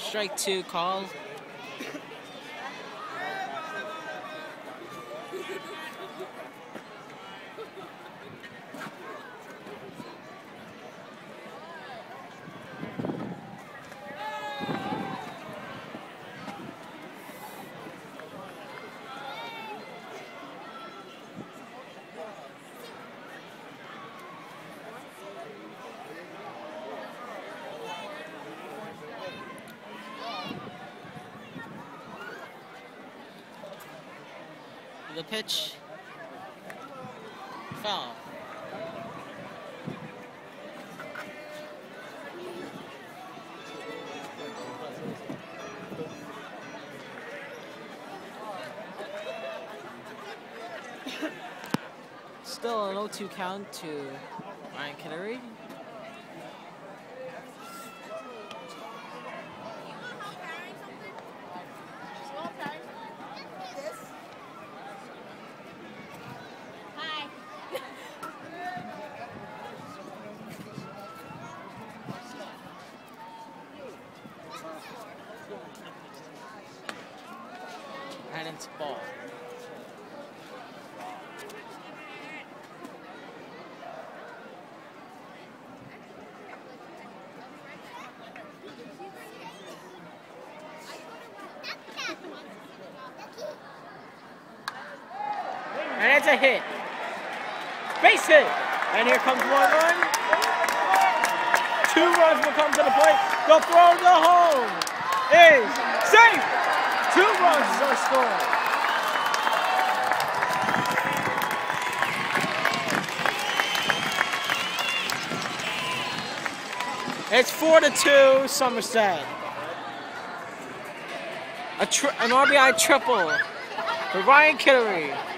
Strike two call. The pitch. Foul. Still an 0-2 count to Ryan Kittery. And it's ball. And it's a hit. Base hit. And here comes 1 run. 2 runs will come to the plate. The throw to home is safe. 2 runs are scored. It's 4-2 Somerset. An RBI triple for Ryan Kittery.